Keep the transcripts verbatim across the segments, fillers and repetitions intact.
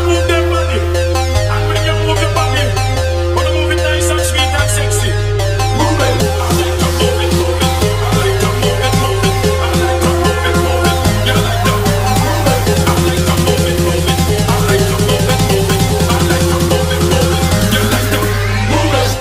move them body. And when you move your body, wanna move it nice and sweet and sexy. Move it. I like to move it, move it. I like to move it, move it. I like to move it, move it. You like to move it. I like to move it, move it. I like to move it, move it. I like to move it, move it. You like to move it.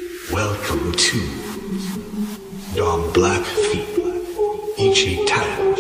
Welcome to Dom Black Feet, Ichi Tan.